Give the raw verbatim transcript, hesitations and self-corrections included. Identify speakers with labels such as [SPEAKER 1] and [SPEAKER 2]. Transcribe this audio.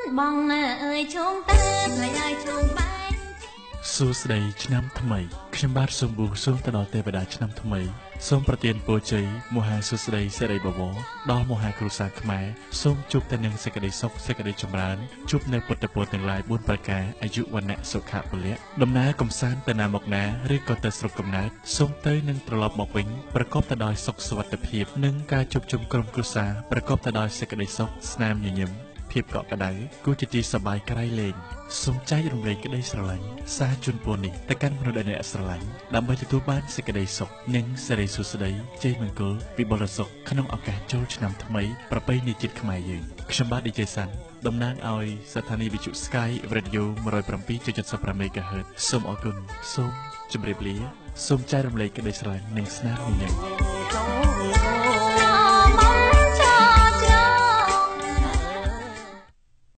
[SPEAKER 1] bong ơi chung ta người ai chung bay សួស្តីឆ្នាំថ្មីខ្ញុំបាទសូមបួងសួងទៅដល់ទេវតាឆ្នាំថ្មីសូមប្រទានពរជ័យមហាសួស្តីសិរីបវរដល់មហាគ្រួសារខ្មែរសូមជួបតែនឹងសេចក្តីសុខសេចក្តីចម្រើនជួបនៅពុទ្ធពរទាំងឡាយបួនប្រការអាយុវណ្ណៈសុខៈពលៈដំណើរកំសាន្តទៅណាមកណាឬក៏ទៅស្រុកកំណើតសូមទៅនឹងត្រឡប់មកវិញប្រកបទៅដោយសុខសុវត្ថិភាពនិងការជួបជុំក្រុមគ្រួសារប្រកបទៅដោយសេចក្តីសុខស្នាមញញឹមភាពកក់ក្ដៅគូជាទីសប្បាយក្រៃលែងសូមចែករំលែកក្តីស្រឡាញ់សារជូនពរនេះទៅកាន់មនុស្សដែលអ្នកស្រឡាញ់ដើម្បីទទួលបានសេចក្តីសុខនិងសិរីសួស្តីជ័យមង្គលវិបុលសុខក្នុងឱកាសចូលឆ្នាំថ្មីប្រពៃណីជាតិខ្មែរយើងខ្ញុំបាទ ឌី ជេ សាន់តំណាងឲ្យស្ថានីយ៍វិទ្យុ Sky Radio một không bảy chấm nămមេហ្គាហឺត សូមអរគុណសូមជម្រាបលាសូមចែករំលែកក្តីស្រឡាញ់និងស្នាមញញឹម